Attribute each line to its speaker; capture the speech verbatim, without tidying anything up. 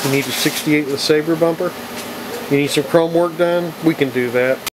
Speaker 1: You need a sixty-eight with Sabre bumper? You need some chrome work done? We can do that.